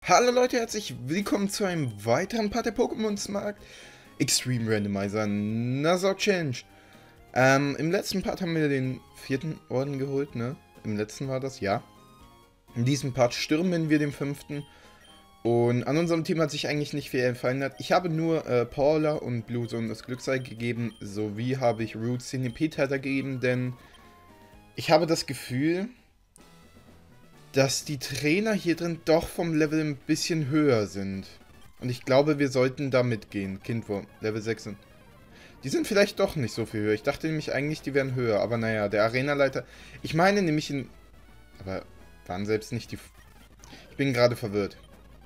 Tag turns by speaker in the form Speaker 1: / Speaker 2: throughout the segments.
Speaker 1: Hallo Leute, herzlich willkommen zu einem weiteren Part der Pokémon Smart Extreme Randomizer Nuzlocke Challenge. Im letzten Part haben wir den 4. Orden geholt, ne? Im letzten war das, ja. In diesem Part stürmen wir den 5. Und an unserem Team hat sich eigentlich nicht viel verändert. Ich habe nur Paula und Bluezone das Glücksei gegeben, sowie habe ich Roots den EP-Titer gegeben, denn ich habe das Gefühl, dass die Trainer hier drin doch vom Level ein bisschen höher sind. Und ich glaube, wir sollten da mitgehen. Kindwurm, Level 6. Die sind vielleicht doch nicht so viel höher. Ich dachte nämlich eigentlich, die wären höher. Aber naja, der Arenaleiter... Ich meine nämlich in... Aber waren selbst nicht die... Ich bin gerade verwirrt.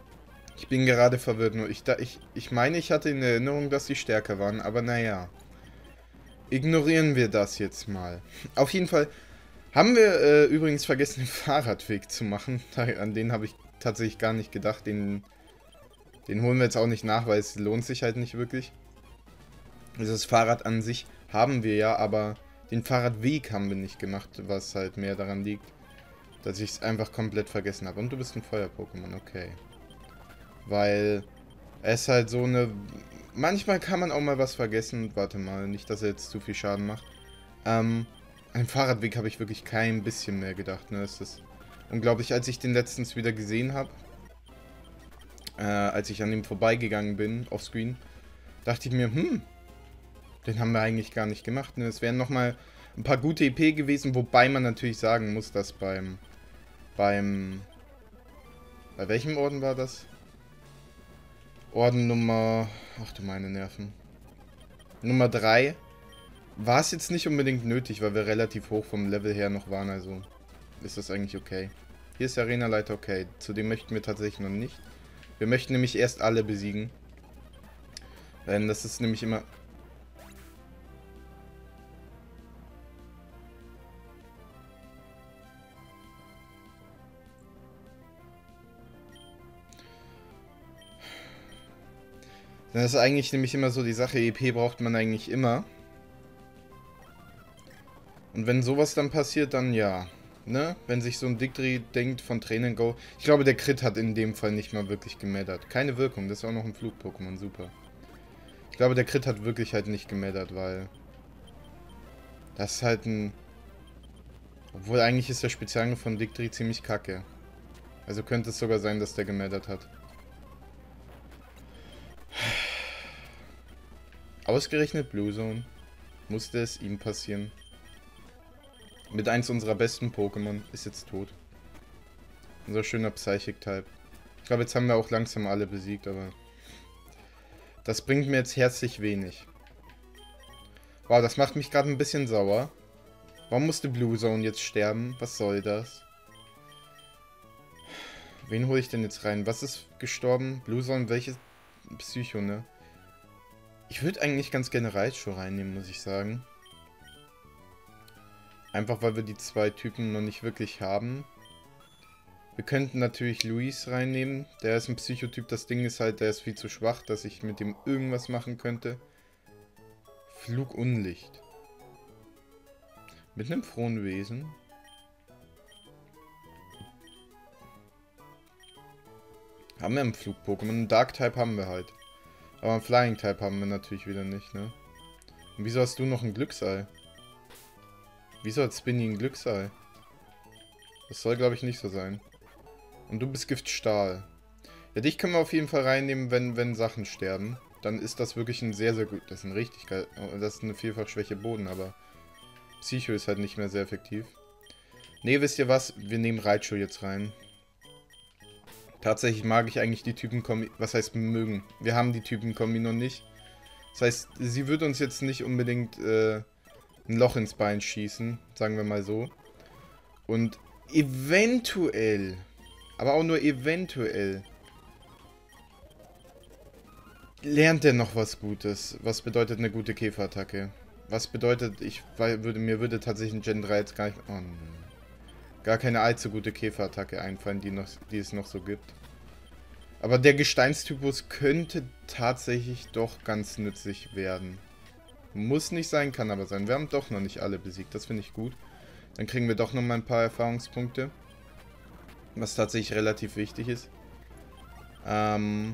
Speaker 1: Nur ich meine, ich hatte in Erinnerung, dass die stärker waren. Aber naja. Ignorieren wir das jetzt mal. Auf jeden Fall... Haben wir übrigens vergessen, den Fahrradweg zu machen. An den habe ich tatsächlich gar nicht gedacht. Den holen wir jetzt auch nicht nach, weil es lohnt sich halt nicht wirklich. Also das Fahrrad an sich haben wir ja, aber den Fahrradweg haben wir nicht gemacht, was halt mehr daran liegt, dass ich es einfach komplett vergessen habe. Und du bist ein Feuer-Pokémon, okay. Weil es halt so eine... Manchmal kann man auch mal was vergessen. Warte mal, nicht, dass er jetzt zu viel Schaden macht. An Fahrradweg habe ich wirklich kein bisschen mehr gedacht. Ne? Es ist unglaublich, als ich den letztens wieder gesehen habe. Als ich an ihm vorbeigegangen bin, offscreen, dachte ich mir, den haben wir eigentlich gar nicht gemacht. Ne? Es wären nochmal ein paar gute EP gewesen, wobei man natürlich sagen muss, dass bei welchem Orden war das? Orden Nummer, ach du meine Nerven. Nummer 3. War es jetzt nicht unbedingt nötig, weil wir relativ hoch vom Level her noch waren, also ist das eigentlich okay. Hier ist der Arenaleiter okay, zu dem möchten wir tatsächlich noch nicht. Wir möchten nämlich erst alle besiegen. Denn das ist nämlich immer... Das ist eigentlich nämlich immer so die Sache, EP braucht man eigentlich immer. Und wenn sowas dann passiert, dann ja. Ne? Wenn sich so ein Dictri denkt von Train Go. Ich glaube, der Crit hat in dem Fall nicht mal wirklich gemattert. Keine Wirkung, das ist auch noch ein Flug-Pokémon, super. Ich glaube, der Crit hat wirklich halt nicht gemattert, weil... Das ist halt ein... Obwohl eigentlich ist der Spezialangriff von Dictri ziemlich kacke. Also könnte es sogar sein, dass der gemattert hat. Ausgerechnet Bluezone. Musste es ihm passieren. Mit eins unserer besten Pokémon ist jetzt tot. Unser schöner Psychic-Type. Ich glaube, jetzt haben wir auch langsam alle besiegt, aber... Das bringt mir jetzt herzlich wenig. Wow, das macht mich gerade ein bisschen sauer. Warum musste Bluezone jetzt sterben? Was soll das? Wen hole ich denn jetzt rein? Was ist gestorben? Bluezone, welches Psycho, ne? Ich würde eigentlich ganz gerne Raichu reinnehmen, muss ich sagen. Einfach weil wir die zwei Typen noch nicht wirklich haben. Wir könnten natürlich Luis reinnehmen. Der ist ein Psychotyp. Das Ding ist halt, der ist viel zu schwach, dass ich mit dem irgendwas machen könnte. Flugunlicht. Mit einem frohen Wesen. Haben wir einen Flug-Pokémon. Einen Dark-Type haben wir halt. Aber einen Flying-Type haben wir natürlich wieder nicht, ne? Und wieso hast du noch ein Glücksei? Wieso hat Spinny ein Glücksei? Das soll, glaube ich, nicht so sein. Und du bist Giftstahl. Ja, dich können wir auf jeden Fall reinnehmen, wenn Sachen sterben. Dann ist das wirklich ein sehr, sehr gut... Das ist ein richtig geil... Das ist eine Vielfachschwäche Boden, aber... Psycho ist halt nicht mehr sehr effektiv. Ne, wisst ihr was? Wir nehmen Raichu jetzt rein. Tatsächlich mag ich eigentlich die Typenkombi... Was heißt mögen? Wir haben die Typenkombi noch nicht. Das heißt, sie wird uns jetzt nicht unbedingt... ein Loch ins Bein schießen, sagen wir mal so. Und eventuell, aber auch nur eventuell, lernt er noch was Gutes. Was bedeutet eine gute Käferattacke? Was bedeutet, mir würde tatsächlich ein Gen 3 jetzt gar nicht... Oh, gar keine allzu gute Käferattacke einfallen, die es noch so gibt. Aber der Gesteinstypus könnte tatsächlich doch ganz nützlich werden. Muss nicht sein, kann aber sein. Wir haben doch noch nicht alle besiegt. Das finde ich gut. Dann kriegen wir doch noch mal ein paar Erfahrungspunkte. Was tatsächlich relativ wichtig ist. Haben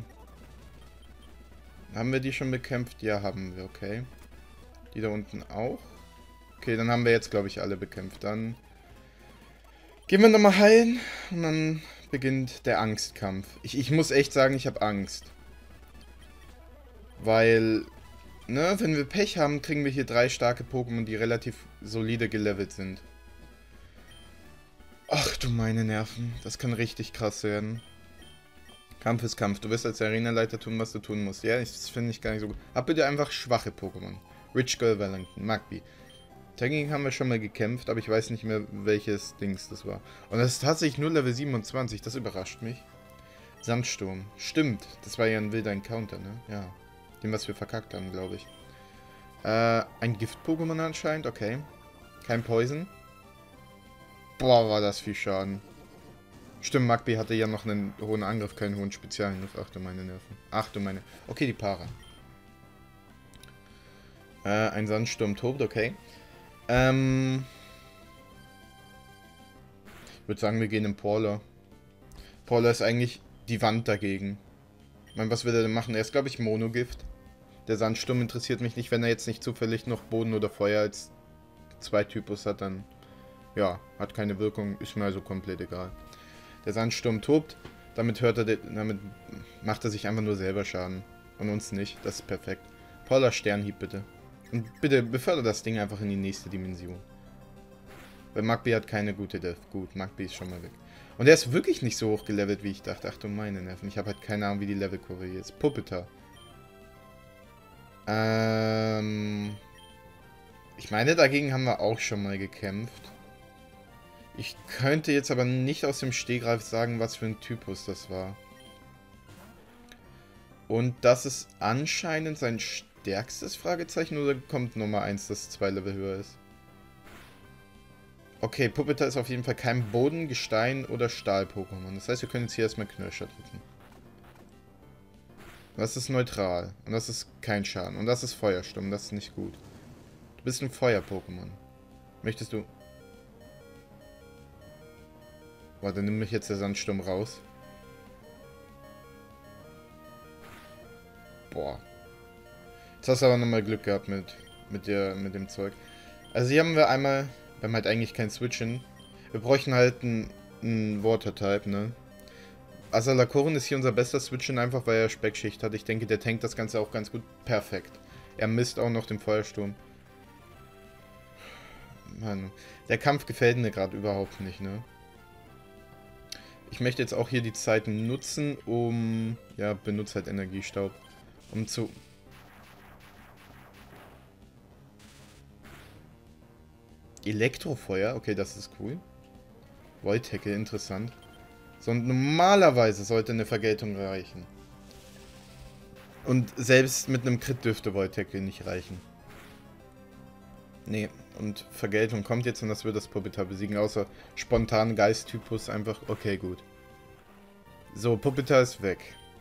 Speaker 1: wir die schon bekämpft? Ja, haben wir, okay. Die da unten auch. Okay, dann haben wir jetzt, glaube ich, alle bekämpft. Dann gehen wir nochmal heilen und dann beginnt der Angstkampf. Ich muss echt sagen, ich habe Angst. Weil, ne, wenn wir Pech haben, kriegen wir hier 3 starke Pokémon, die relativ solide gelevelt sind. Ach du meine Nerven, das kann richtig krass werden. Kampf ist Kampf. Du wirst als Arenaleiter tun, was du tun musst. Ja, das finde ich gar nicht so gut. Hab bitte einfach schwache Pokémon. Rich Girl Wellington, Magby. Dagegen haben wir schon mal gekämpft, aber ich weiß nicht mehr, welches Dings das war. Und das ist tatsächlich nur Level 27, das überrascht mich. Sandsturm. Stimmt, das war ja ein wilder Encounter, ne? Ja. Den, was wir verkackt haben, glaube ich. Ein Gift-Pokémon anscheinend, okay. Kein Poison. Boah, war das viel Schaden. Stimmt, Magby hatte ja noch einen hohen Angriff, keinen hohen Spezialangriff. Ach du meine Nerven. Ach du meine... Okay, die Para. Ein Sandsturm tobt, okay. Ich würde sagen, wir gehen in Paula. Paula ist eigentlich die Wand dagegen. Ich meine, was will er denn machen? Er ist, glaube ich, Monogift. Der Sandsturm interessiert mich nicht, wenn er jetzt nicht zufällig noch Boden oder Feuer als 2 Typus hat, dann... Ja, hat keine Wirkung, ist mir also komplett egal. Der Sandsturm tobt, damit macht er sich einfach nur selber Schaden. Und uns nicht, das ist perfekt. Paula Sternhieb bitte. Und bitte befördere das Ding einfach in die nächste Dimension. Weil Magby hat keine gute Def. Gut, Magby ist schon mal weg. Und er ist wirklich nicht so hoch gelevelt, wie ich dachte. Ach du meine Nerven, ich habe halt keine Ahnung, wie die Levelkurve hier ist. Puppeta. Ich meine, dagegen haben wir auch schon mal gekämpft. Ich könnte jetzt aber nicht aus dem Stegreif sagen, was für ein Typus das war. Und das ist anscheinend sein stärkstes Fragezeichen, oder kommt Nummer 1, das 2 Level höher ist? Okay, Puppeta ist auf jeden Fall kein Boden-, Gestein- oder Stahl-Pokémon. Das heißt, wir können jetzt hier erstmal Knirscher drücken. Das ist neutral. Und das ist kein Schaden. Und das ist Feuersturm. Das ist nicht gut. Du bist ein Feuer-Pokémon. Möchtest du... Warte, nimm mich jetzt der Sandsturm raus. Boah. Jetzt hast du aber nochmal Glück gehabt mit dem Zeug. Also hier haben wir einmal... Wir haben halt eigentlich kein Switchen. Wir bräuchten halt einen Water-Type, ne? Asalakoren ist hier unser bester Switchen, einfach weil er Speckschicht hat. Ich denke, der tankt das Ganze auch ganz gut. Perfekt. Er misst auch noch den Feuersturm. Mann, der Kampf gefällt mir gerade überhaupt nicht, ne? Ich möchte jetzt auch hier die Zeit nutzen, um... Ja, benutze halt Energiestaub. Um zu... Elektrofeuer? Okay, das ist cool. Void-Tackle, interessant. So, und normalerweise sollte eine Vergeltung reichen. Und selbst mit einem Crit dürfte Void-Tackle nicht reichen. Nee, und Vergeltung kommt jetzt und das wird das Puppeta besiegen, außer spontan Geist-Typus einfach. Okay, gut. So, Puppeta ist weg.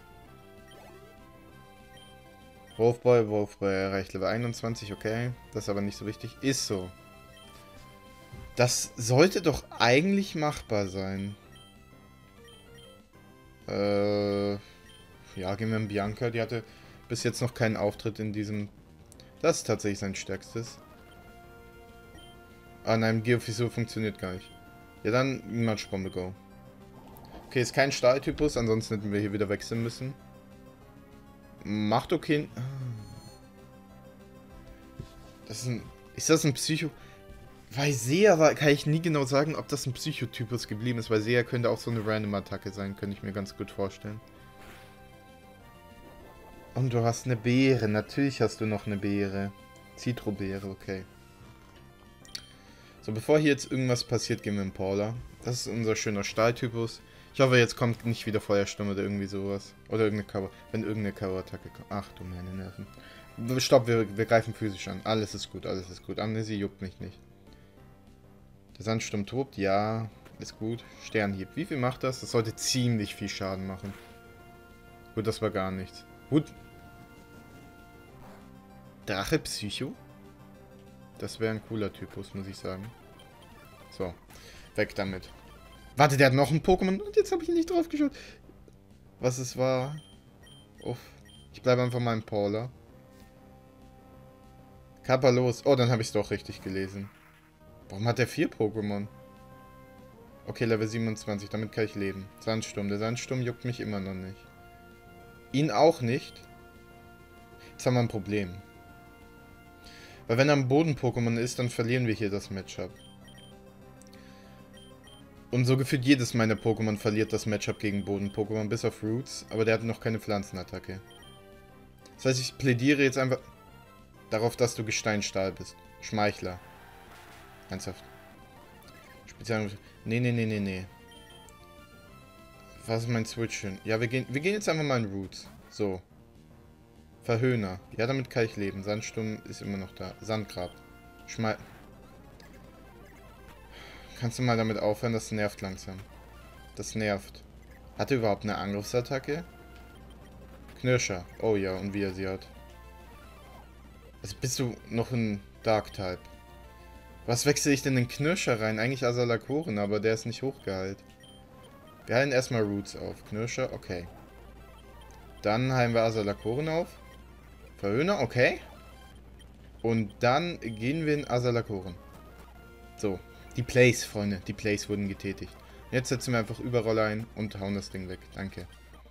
Speaker 1: Wolfboy erreicht Level 21, okay. Das ist aber nicht so wichtig. Ist so. Das sollte doch eigentlich machbar sein. Ja, gehen wir in Bianca. Die hatte bis jetzt noch keinen Auftritt in diesem... Das ist tatsächlich sein stärkstes. Ah nein, Geofissur funktioniert gar nicht. Ja, dann Matschbombe, go. Okay, ist kein Stahltypus, ansonsten hätten wir hier wieder wechseln müssen. Macht okay... Ist das ein Psycho... Bei Sea kann ich nie genau sagen, ob das ein Psychotypus geblieben ist, weil Sea könnte auch so eine Random-Attacke sein, könnte ich mir ganz gut vorstellen. Und du hast eine Beere, natürlich hast du noch eine Beere. Zitrobeere, okay. So, bevor hier jetzt irgendwas passiert, gehen wir in Paula. Das ist unser schöner Stahltypus. Ich hoffe, jetzt kommt nicht wieder Feuersturm oder irgendwie sowas. Oder irgendeine Cover. Wenn irgendeine Cover-Attacke kommt. Ach du meine Nerven. Stopp, wir greifen physisch an. Alles ist gut, alles ist gut. Amnesie juckt mich nicht. Der Sandsturm tobt, ja, ist gut. Sternhieb, wie viel macht das? Das sollte ziemlich viel Schaden machen. Gut, das war gar nichts. Gut. Drache Psycho? Das wäre ein cooler Typus, muss ich sagen. So, weg damit. Warte, der hat noch ein Pokémon und jetzt habe ich nicht drauf geschaut. was es war. Uff. Ich bleibe einfach mal im Paula. Kappa los. Oh, dann habe ich es doch richtig gelesen. Warum hat er 4 Pokémon? Okay, Level 27, damit kann ich leben. Sandsturm. Der Sandsturm juckt mich immer noch nicht. Ihn auch nicht. Jetzt haben wir ein Problem. Weil wenn er am Boden Pokémon ist, dann verlieren wir hier das Matchup. Und so gefühlt jedes meiner Pokémon verliert das Matchup gegen Boden-Pokémon, bis auf Roots. Aber der hat noch keine Pflanzenattacke. Das heißt, ich plädiere jetzt einfach darauf, dass du Gesteinstahl bist. Schmeichler. Ernsthaft. Spezial. Nee. Was ist mein Switch? Ja, wir gehen jetzt einfach mal in Roots. So. Verhöhner. Ja, damit kann ich leben. Sandsturm ist immer noch da. Sandgrab. Kannst du mal damit aufhören? Das nervt langsam. Das nervt. Hat er überhaupt eine Angriffsattacke? Knirscher. Oh ja, und wie er sie hat. Also bist du noch ein Dark-Type. Was wechsle ich denn in Knirscher rein? Eigentlich Asalakoren, aber der ist nicht hochgeheilt. Wir heilen erstmal Roots auf. Knirscher, okay. Dann heilen wir Asalakoren auf. Verhöhner, okay. Und dann gehen wir in Asalakoren. So, die Plays, Freunde. Die Plays wurden getätigt. Jetzt setzen wir einfach Überroller ein und hauen das Ding weg. Danke.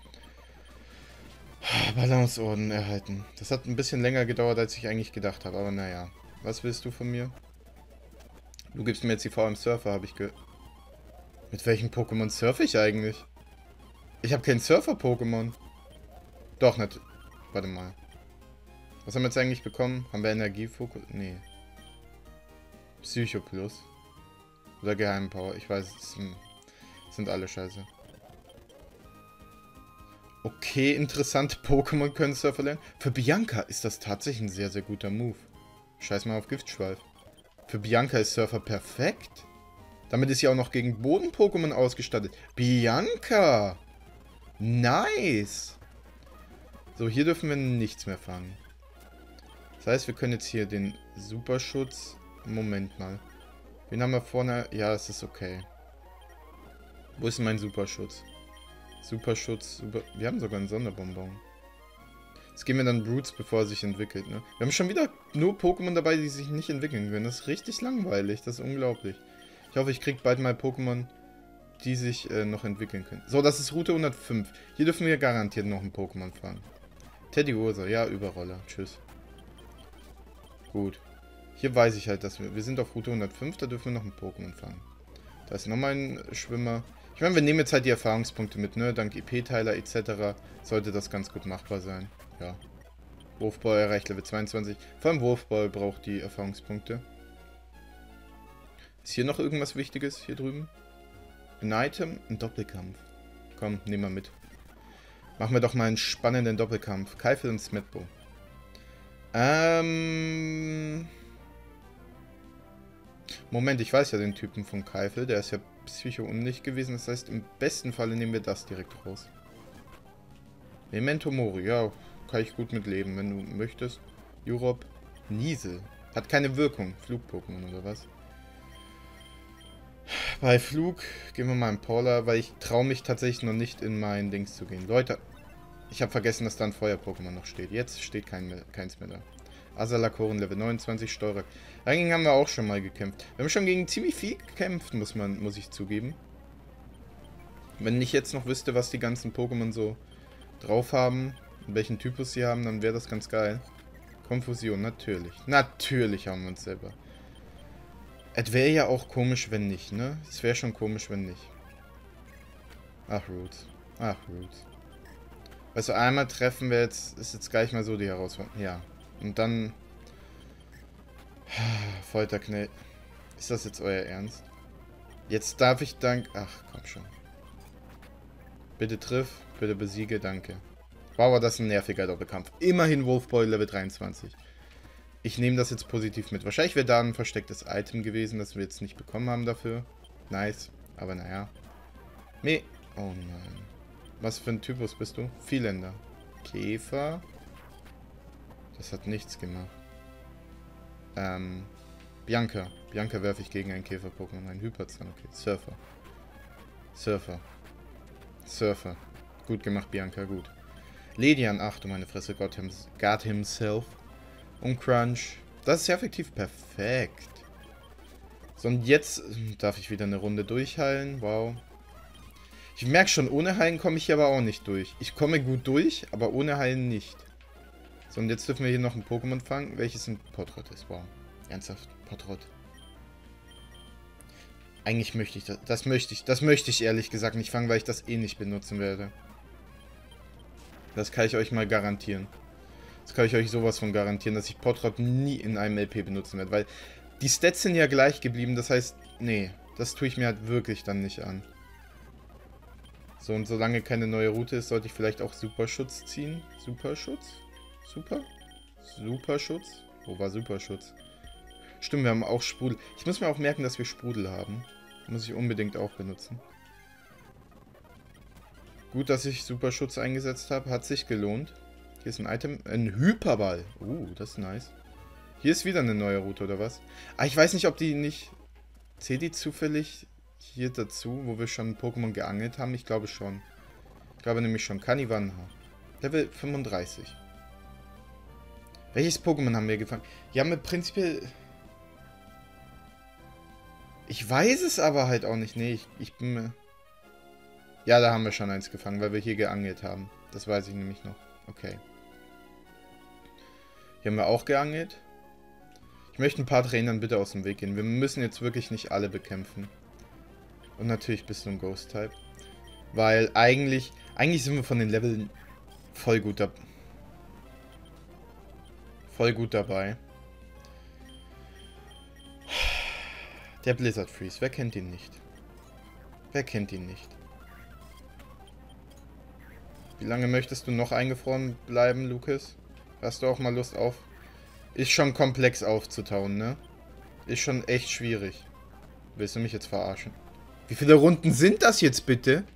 Speaker 1: Balanceorden erhalten. Das hat ein bisschen länger gedauert, als ich eigentlich gedacht habe. Aber naja. Was willst du von mir? Du gibst mir jetzt die VM Surfer, habe ich Mit welchem Pokémon surfe ich eigentlich? Ich habe kein Surfer-Pokémon. Doch, nicht. Warte mal. Was haben wir jetzt eigentlich bekommen? Haben wir Energiefokus? Nee. Psycho Plus. Oder Geheimpower. Ich weiß, es sind alle scheiße. Okay, interessante Pokémon können Surfer lernen. Für Bianca ist das tatsächlich ein sehr, sehr guter Move. Scheiß mal auf Giftschweif. Für Bianca ist Surfer perfekt. Damit ist sie auch noch gegen Boden-Pokémon ausgestattet. Bianca! Nice! So, hier dürfen wir nichts mehr fangen. Das heißt, wir können jetzt hier den Superschutz... Moment mal. Wen haben wir vorne? Ja, es ist okay. Wo ist mein Superschutz? Superschutz, wir haben sogar einen Sonderbonbon. Jetzt gehen wir dann Roots, bevor er sich entwickelt, ne? Wir haben schon wieder nur Pokémon dabei, die sich nicht entwickeln können. Das ist richtig langweilig, das ist unglaublich. Ich hoffe, ich kriege bald mal Pokémon, die sich noch entwickeln können. So, das ist Route 105. Hier dürfen wir garantiert noch ein Pokémon fangen. Teddy Ursa, ja, Überroller. Tschüss. Gut. Hier weiß ich halt, dass wir sind auf Route 105, da dürfen wir noch ein Pokémon fangen. Da ist nochmal ein Schwimmer. Ich meine, wir nehmen jetzt halt die Erfahrungspunkte mit, ne? Dank IP-Teiler etc. sollte das ganz gut machbar sein. Ja. Wurfball erreicht Level 22. Vor allem Wurfball braucht die Erfahrungspunkte. Ist hier noch irgendwas Wichtiges hier drüben? Ein Item? Ein Doppelkampf. Komm, nehmen wir mit. Machen wir doch mal einen spannenden Doppelkampf. Keifel und Smetbo. Moment, ich weiß ja den Typen von Keifel. Der ist ja psycho-undicht gewesen. Das heißt, im besten Falle nehmen wir das direkt raus. Memento Mori. Ja, kann ich gut mitleben, wenn du möchtest. Europe. Niesel. Hat keine Wirkung. Flug-Pokémon oder was? Bei Flug gehen wir mal in Paula, weil ich traue mich tatsächlich noch nicht in mein Dings zu gehen. Leute, ich habe vergessen, dass da ein Feuer-Pokémon noch steht. Jetzt steht keins mehr da. Asalakoren Level 29, Steurer. Dagegen haben wir auch schon mal gekämpft. Wir haben schon gegen ziemlich viel gekämpft, muss ich zugeben. Wenn ich jetzt noch wüsste, was die ganzen Pokémon so drauf haben, und welchen Typus sie haben, dann wäre das ganz geil. Konfusion, natürlich. Natürlich haben wir uns selber. Es wäre ja auch komisch, wenn nicht, ne? Es wäre schon komisch, wenn nicht. Ach, Roots. Ach, Roots. Weißt du, einmal treffen wir jetzt, ist jetzt gleich mal so die Herausforderung. Ja. Und dann... Folterknell. Ist das jetzt euer Ernst? Jetzt darf ich Ach, komm schon. Bitte triff, bitte besiege, danke. Wow, war das ein nerviger Doppelkampf. Immerhin Wolfboy Level 23. Ich nehme das jetzt positiv mit. Wahrscheinlich wäre da ein verstecktes Item gewesen, das wir jetzt nicht bekommen haben dafür. Nice. Aber naja. Oh nein. Was für ein Typus bist du? Vielländer. Käfer. Das hat nichts gemacht. Bianca. Bianca werfe ich gegen ein Käfer-Pokémon. Ein Hyperzahn. Okay. Surfer. Surfer. Surfer. Gut gemacht, Bianca, gut. Ledian, ach du meine Fresse, God himself. Und Crunch. Das ist ja effektiv perfekt. So, und jetzt darf ich wieder eine Runde durchheilen. Wow. Ich merke schon, ohne Heilen komme ich hier aber auch nicht durch. Ich komme gut durch, aber ohne Heilen nicht. So, und jetzt dürfen wir hier noch ein Pokémon fangen, welches ein Potrot ist. Wow. Ernsthaft, Potrot. Eigentlich möchte ich das möchte ich ehrlich gesagt nicht fangen, weil ich das eh nicht benutzen werde. Das kann ich euch mal garantieren. Das kann ich euch sowas von garantieren, dass ich Potrot nie in einem LP benutzen werde, weil die Stats sind ja gleich geblieben, das heißt, nee, das tue ich mir halt wirklich dann nicht an. So, und solange keine neue Route ist, sollte ich vielleicht auch Superschutz ziehen. Superschutz? Super? Superschutz? Wo war Superschutz? Stimmt, wir haben auch Sprudel. Ich muss mir auch merken, dass wir Sprudel haben. Muss ich unbedingt auch benutzen. Gut, dass ich Superschutz eingesetzt habe. Hat sich gelohnt. Hier ist ein Item. Ein Hyperball. Das ist nice. Hier ist wieder eine neue Route, oder was? Ah, ich weiß nicht, ob die nicht... Zählt die zufällig hier dazu, wo wir schon Pokémon geangelt haben? Ich glaube schon. Ich glaube nämlich schon. Kanivanha. Level 35. Welches Pokémon haben wir gefangen? Ja, mit prinzipiell... Ich weiß es aber halt auch nicht. Nee, ich bin mir... Ja, da haben wir schon eins gefangen, weil wir hier geangelt haben. Das weiß ich nämlich noch. Okay. Hier haben wir auch geangelt. Ich möchte ein paar Trainern bitte aus dem Weg gehen. Wir müssen jetzt wirklich nicht alle bekämpfen. Und natürlich bist du ein Ghost-Type. Weil eigentlich sind wir von den Leveln voll gut dabei. Der Blizzard Freeze, wer kennt ihn nicht? Wer kennt ihn nicht? Wie lange möchtest du noch eingefroren bleiben, Lukas? Hast du auch mal Lust auf? Ist schon komplex aufzutauen, ne? Ist schon echt schwierig. Willst du mich jetzt verarschen? Wie viele Runden sind das jetzt bitte?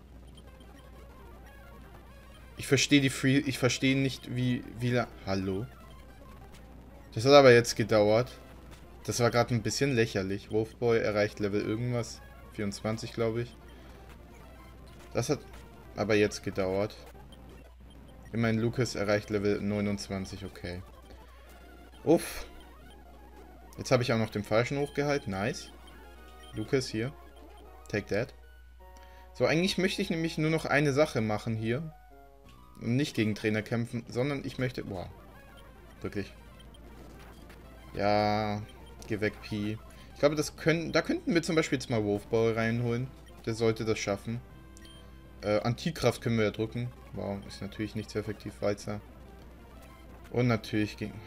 Speaker 1: Ich verstehe ich verstehe nicht, wie Hallo? Das hat aber jetzt gedauert. Das war gerade ein bisschen lächerlich. Wolfboy erreicht Level irgendwas. 24, glaube ich. Das hat aber jetzt gedauert. Immerhin Lukas erreicht Level 29, okay. Uff. Jetzt habe ich auch noch den falschen hochgehalten. Nice. Lukas hier. Take that. So, eigentlich möchte ich nämlich nur noch eine Sache machen hier. Und nicht gegen Trainer kämpfen, sondern ich möchte... Boah. Wirklich. Ja... Geh weg, Pi. Ich glaube, da könnten wir zum Beispiel jetzt mal Wolfball reinholen. Der sollte das schaffen. Antikraft können wir ja drücken. Wow, ist natürlich nicht so effektiv, Walzer. Und natürlich gegen...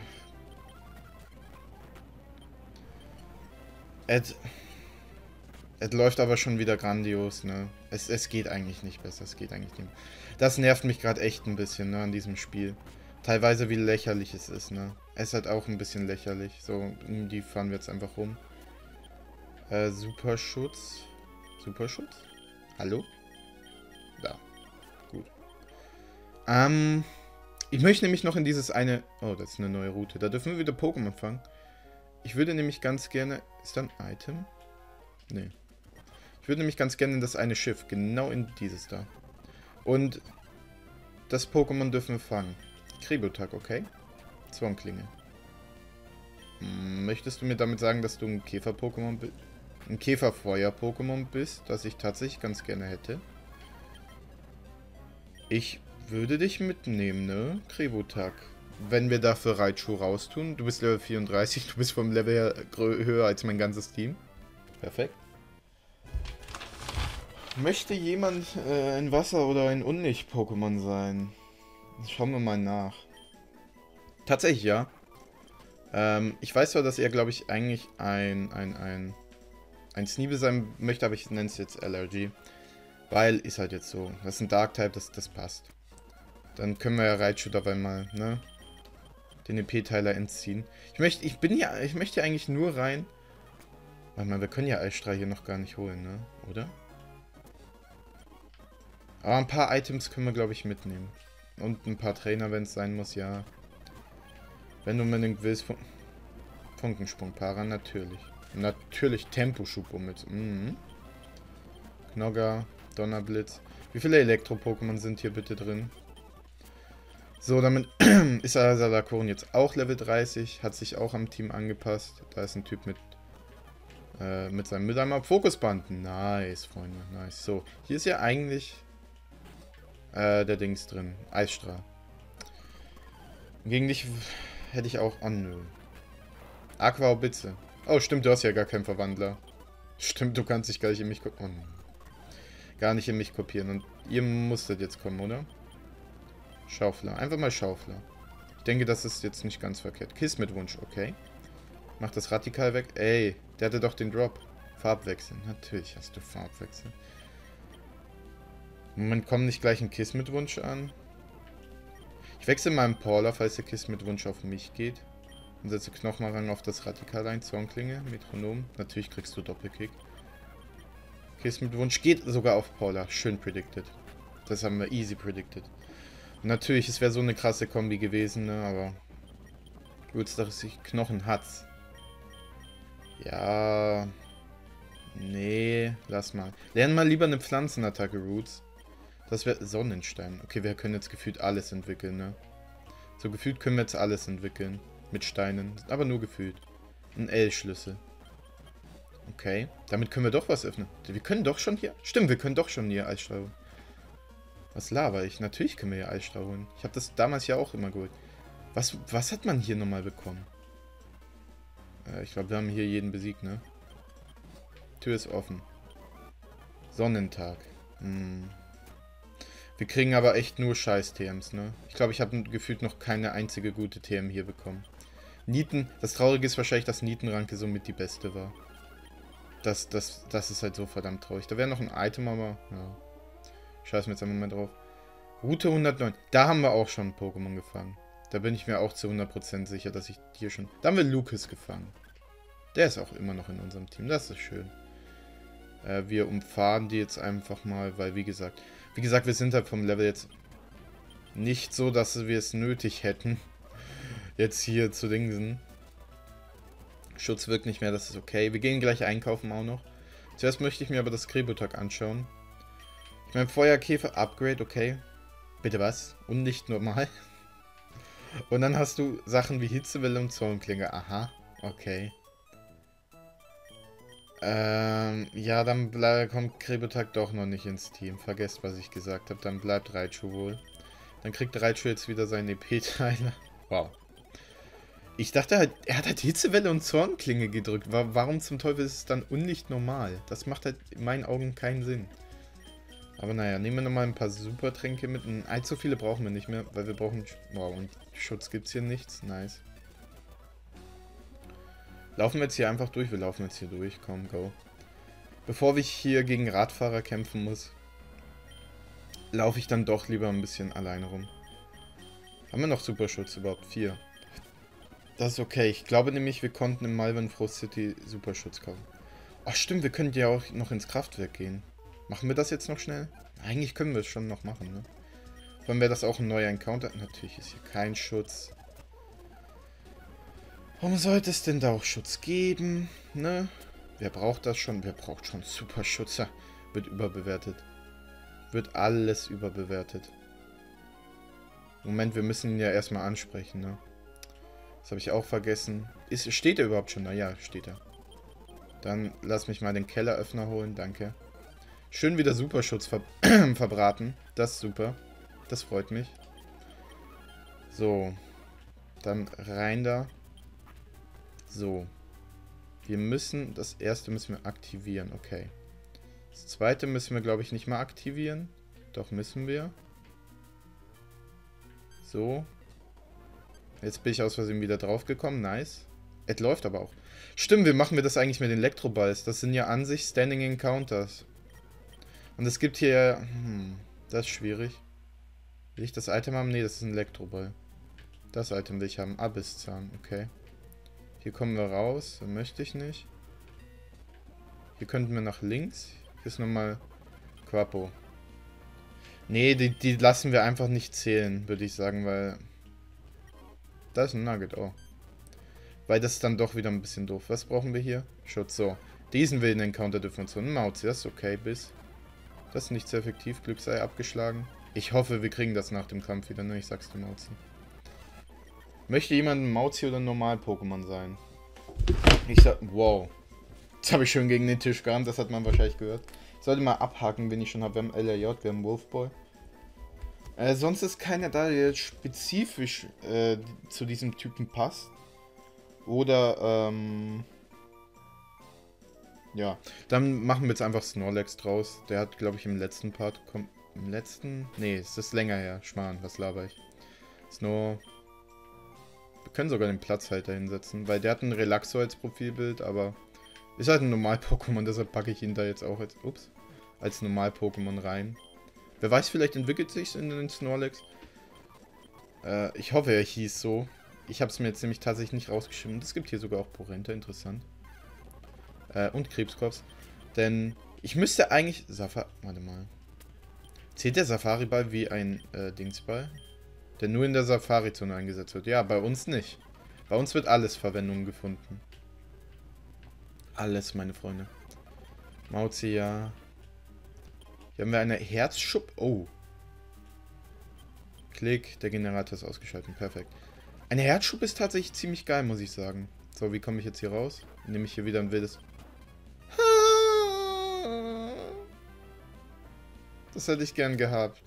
Speaker 1: Ed läuft aber schon wieder grandios, ne? Es geht eigentlich nicht besser, es geht eigentlich nicht mehr. Das nervt mich gerade echt ein bisschen, ne, an diesem Spiel. Teilweise wie lächerlich es ist, ne? Es ist halt auch ein bisschen lächerlich. So, die fahren wir jetzt einfach rum. Superschutz. Superschutz? Hallo? Da. Gut. Ich möchte nämlich noch in dieses eine... Oh, das ist eine neue Route. Da dürfen wir wieder Pokémon fangen. Ich würde nämlich ganz gerne... Ist da ein Item? Nee. Ich würde nämlich ganz gerne in das eine Schiff. Genau in dieses da. Und das Pokémon dürfen wir fangen. Kribotak, okay? Zwangklinge. Möchtest du mir damit sagen, dass du ein Käfer-Pokémon bist? Ein Käferfeuer-Pokémon bist, das ich tatsächlich ganz gerne hätte? Ich würde dich mitnehmen, ne? Kribotak. Wenn wir dafür Raichu raustun. Du bist Level 34, du bist vom Level her höher als mein ganzes Team. Perfekt. Möchte jemand ein Wasser- oder ein Unlicht-Pokémon sein? Schauen wir mal nach. Tatsächlich, ja. Ich weiß zwar, dass er, glaube ich, eigentlich ein Sneebel sein möchte, aber ich nenne es jetzt Allergy. Weil, ist halt jetzt so. Das ist ein Dark-Type, das passt. Dann können wir ja Raichu dabei mal, ne? Den EP-Teiler entziehen. Ich möchte ja eigentlich nur rein... Warte mal, wir können ja Eisstrahl hier noch gar nicht holen, ne? Oder? Aber ein paar Items können wir, glaube ich, mitnehmen. Und ein paar Trainer, wenn es sein muss, ja. Wenn du unbedingt willst, Funkensprung, Para, natürlich. Natürlich Tempo-Schub mit. Knogger. Donnerblitz. Wie viele Elektro-Pokémon sind hier bitte drin? So, damit ist Salakoren jetzt auch Level 30. Hat sich auch am Team angepasst. Da ist ein Typ mit seinem Mülleimer. Fokusband. Nice, Freunde. Nice. So, hier ist ja eigentlich der Dings drin. Eisstrahl. Gegen dich hätte ich auch... Oh, nö. Aquaobitze. Oh, stimmt, du hast ja gar keinen Verwandler. Stimmt, du kannst dich gar nicht in mich kopieren. Oh, gar nicht in mich kopieren. Und ihr musstet jetzt kommen, oder? Schaufler. Einfach mal Schaufler. Ich denke, das ist jetzt nicht ganz verkehrt. Kiss mit Wunsch, okay. Mach das radikal weg. Ey, der hatte doch den Drop. Farbwechsel. Natürlich hast du Farbwechsel. Moment, kommt nicht gleich ein Kiss mit Wunsch an? Ich wechsle meinen Paula, falls der Kiss mit Wunsch auf mich geht. Und setze Knochenrang auf das Radikal ein. Zornklinge, Metronom. Natürlich kriegst du Doppelkick. Kiss mit Wunsch geht sogar auf Paula. Schön predicted. Das haben wir easy predicted. Und natürlich, es wäre so eine krasse Kombi gewesen, ne? Aber gut, dass ich Knochen hat's. Ja. Nee, lass mal. Lernen mal lieber eine Pflanzenattacke, Roots. Das wäre Sonnenstein. Okay, wir können jetzt gefühlt alles entwickeln, ne? So gefühlt können wir jetzt alles entwickeln. Mit Steinen. Aber nur gefühlt. Ein L-Schlüssel. Okay. Damit können wir doch was öffnen. Wir können doch schon hier... Stimmt, wir können doch schon hier Eisstrahl holen. Was laber ich? Natürlich können wir hier Eisstrahl holen. Ich habe das damals ja auch immer geholt. Was hat man hier nochmal bekommen? Ich glaube, wir haben hier jeden besiegt, ne? Tür ist offen. Sonnentag. Wir kriegen aber echt nur Scheiß-TMs, ne? Ich glaube, ich habe gefühlt noch keine einzige gute TM hier bekommen. Nieten, das Traurige ist wahrscheinlich, dass Nietenranke somit die beste war. Das ist halt so verdammt traurig. Da wäre noch ein Item, aber ja. Scheiß mir jetzt einen Moment drauf. Route 109. Da haben wir auch schon ein Pokémon gefangen. Da bin ich mir auch zu 100% sicher, dass ich hier schon... Da haben wir Lucas gefangen. Der ist auch immer noch in unserem Team. Das ist schön. Wir umfahren die jetzt einfach mal, weil wie gesagt, wir sind halt vom Level jetzt nicht so, dass wir es nötig hätten, jetzt hier zu dingsen. Schutz wirkt nicht mehr, das ist okay. Wir gehen gleich einkaufen auch noch. Zuerst möchte ich mir aber das Krebotak anschauen. Ich meine, Feuerkäfer, Upgrade, okay. Bitte was? Und nicht normal. Und dann hast du Sachen wie Hitzewelle und Zornklinge. Aha, okay. Ja, dann kommt Krebotak doch noch nicht ins Team. Vergesst, was ich gesagt habe. Dann bleibt Raichu wohl. Dann kriegt Raichu jetzt wieder seine EP-Teile. Wow. Ich dachte halt, er hat halt Hitzewelle und Zornklinge gedrückt. Warum zum Teufel ist es dann unlicht normal? Das macht halt in meinen Augen keinen Sinn. Aber naja, nehmen wir nochmal ein paar Supertränke mit. Allzu viele brauchen wir nicht mehr, weil wir brauchen... Wow, und Schutz gibt es hier nichts. Nice. Laufen wir jetzt hier einfach durch? Wir laufen jetzt hier durch. Komm, go. Bevor ich hier gegen Radfahrer kämpfen muss, laufe ich dann doch lieber ein bisschen alleine rum. Haben wir noch Superschutz überhaupt? 4. Das ist okay. Ich glaube nämlich, wir konnten im Malvern Frost City Superschutz kaufen. Ach stimmt, wir könnten ja auch noch ins Kraftwerk gehen. Machen wir das jetzt noch schnell? Eigentlich können wir es schon noch machen, ne? Vor allem wäre das auch ein neuer Encounter. Natürlich ist hier kein Schutz. Warum sollte es denn da auch Schutz geben? Ne? Wer braucht das schon? Wer braucht schon Superschutzer? Wird überbewertet. Wird alles überbewertet. Moment, wir müssen ihn ja erstmal ansprechen, ne? Das habe ich auch vergessen. Steht er überhaupt schon da? Ja, steht er. Dann lass mich mal den Kelleröffner holen, danke. Schön wieder Superschutz verbraten. Das ist super. Das freut mich. So. Dann rein da. So. Wir müssen, das erste müssen wir aktivieren, okay. Das zweite müssen wir, glaube ich, nicht mal aktivieren. Doch, müssen wir. So. Jetzt bin ich aus Versehen wieder draufgekommen, nice. Es läuft aber auch. Stimmt, wie machen wir das eigentlich mit den Elektroballs? Das sind ja an sich Standing Encounters. Und es gibt hier... das ist schwierig. Will ich das Item haben? Ne, das ist ein Elektroball. Das Item will ich haben. Abysszahn, okay. Hier kommen wir raus. Das möchte ich nicht. Hier könnten wir nach links. Hier ist nochmal Quapo. Ne, die lassen wir einfach nicht zählen, würde ich sagen, weil... Da ist ein Nugget, oh. Weil das ist dann doch wieder ein bisschen doof. Was brauchen wir hier? Schutz, so. Diesen wilden Encounter dürfen wir uns holen. Mauzi, das ist okay, bis... Das ist nicht sehr effektiv. Glück sei abgeschlagen. Ich hoffe, wir kriegen das nach dem Kampf wieder, ne? Ich sag's dir, Mauzi. Möchte jemand ein Mauzi oder ein Normal-Pokémon sein? Ich sag, wow. Jetzt habe ich schön gegen den Tisch gerammt, das hat man wahrscheinlich gehört. Ich sollte mal abhaken, wen ich schon habe. Wir haben LRJ, wir haben Wolfboy. Sonst ist keiner da, der jetzt spezifisch zu diesem Typen passt. Oder, ja. Dann machen wir jetzt einfach Snorlax draus. Der hat, glaube ich, im letzten Part... Im letzten? Nee, es ist länger her. Schmarrn, was laber ich? Snor... Wir können sogar den Platzhalter hinsetzen, weil der hat einen Relaxo als Profilbild, aber... Ist halt ein Normal-Pokémon, deshalb packe ich ihn da jetzt auch als Normal-Pokémon rein. Wer weiß, vielleicht entwickelt sich in den Snorlax. Ich hoffe, er hieß so. Ich habe es mir jetzt nämlich tatsächlich nicht rausgeschrieben. Es gibt hier sogar auch Porente, interessant. Und Krebskopf. Denn ich müsste eigentlich... Warte mal. Zählt der Safari-Ball wie ein Dingsball? Der nur in der Safari-Zone eingesetzt wird. Ja, bei uns nicht. Bei uns wird alles Verwendung gefunden. Alles, meine Freunde. Mauzi, ja. Hier haben wir eine Herzschub. Oh. Klick, der Generator ist ausgeschaltet. Perfekt. Eine Herzschub ist tatsächlich ziemlich geil, muss ich sagen. So, wie komme ich jetzt hier raus? Nehme ich hier wieder ein wildes... Das hätte ich gern gehabt.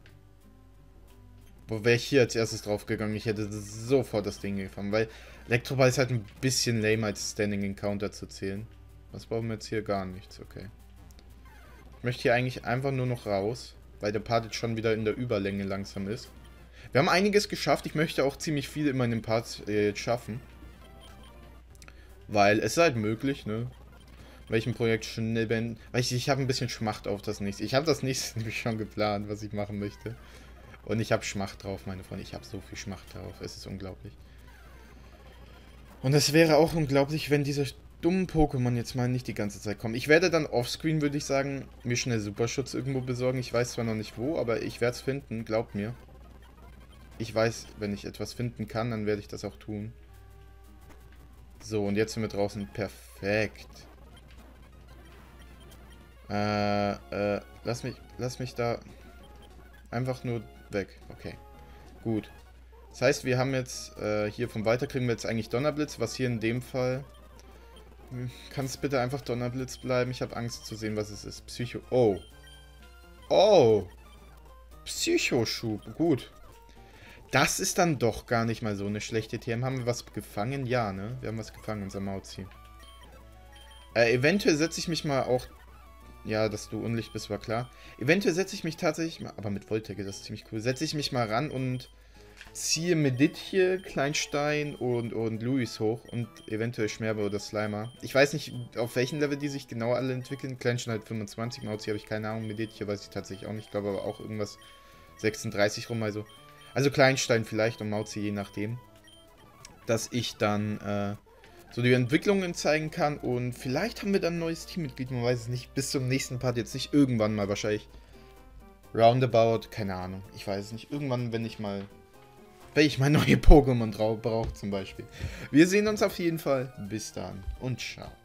Speaker 1: Wo wäre ich hier als erstes drauf gegangen? Ich hätte sofort das Ding gefangen, weil Elektroball ist halt ein bisschen lame als Standing Encounter zu zählen. Was brauchen wir jetzt hier? Gar nichts, okay. Ich möchte hier eigentlich einfach nur noch raus, weil der Part jetzt schon wieder in der Überlänge langsam ist. Wir haben einiges geschafft. Ich möchte auch ziemlich viel in meinem Part jetzt schaffen. Weil es ist halt möglich, ne? Welchem Projekt schnell beenden. Weil ich habe ein bisschen Schmacht auf das nächste. Ich habe das nächste nämlich schon geplant, was ich machen möchte. Und ich habe Schmacht drauf, meine Freunde. Ich habe so viel Schmacht drauf. Es ist unglaublich. Und es wäre auch unglaublich, wenn diese dummen Pokémon jetzt mal nicht die ganze Zeit kommen. Ich werde dann offscreen, würde ich sagen, mir schnell Superschutz irgendwo besorgen. Ich weiß zwar noch nicht wo, aber ich werde es finden. Glaubt mir. Ich weiß, wenn ich etwas finden kann, dann werde ich das auch tun. So, und jetzt sind wir draußen. Perfekt. Lass mich da einfach nur weg. Okay, gut. Das heißt, wir haben jetzt hier vom Weiter kriegen wir jetzt eigentlich Donnerblitz, was hier in dem Fall... Kann es bitte einfach Donnerblitz bleiben? Ich habe Angst zu sehen, was es ist. Psycho... Oh. Oh. Psychoschub. Gut. Das ist dann doch gar nicht mal so eine schlechte TM. Haben wir was gefangen? Ja, ne? Wir haben was gefangen, unser Mauzi. Eventuell setze ich mich mal auch... Ja, dass du Unlicht bist, war klar. Eventuell setze ich mich tatsächlich mal... Aber mit Voltecke, das ist ziemlich cool. Setze ich mich mal ran und ziehe Meditje, Kleinstein und Luis hoch. Und eventuell Schmerbe oder Slimer. Ich weiß nicht, auf welchen Level die sich genau alle entwickeln. Kleinstein halt 25, Mauzi habe ich keine Ahnung. Meditje weiß ich tatsächlich auch nicht. Ich glaube aber auch irgendwas 36 rum. Also Kleinstein vielleicht und Mauzi je nachdem. Dass ich dann... so die Entwicklungen zeigen kann und vielleicht haben wir dann ein neues Teammitglied, man weiß es nicht, bis zum nächsten Part jetzt nicht, irgendwann mal wahrscheinlich roundabout, keine Ahnung, ich weiß es nicht, irgendwann, wenn ich mal neue Pokémon brauche zum Beispiel. Wir sehen uns auf jeden Fall, bis dann und ciao.